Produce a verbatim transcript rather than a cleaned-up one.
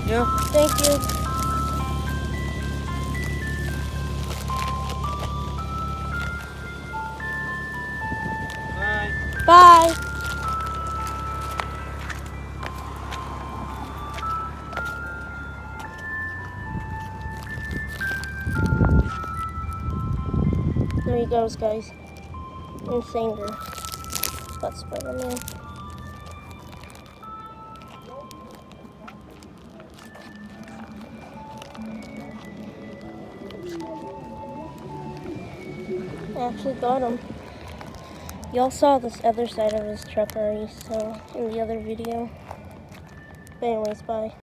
Yeah. Thank you. Bye. Bye. There he goes, guys. Insane. That's Spider-Man. I actually got him. Y'all saw this other side of his truck already, so in the other video. But anyways, bye.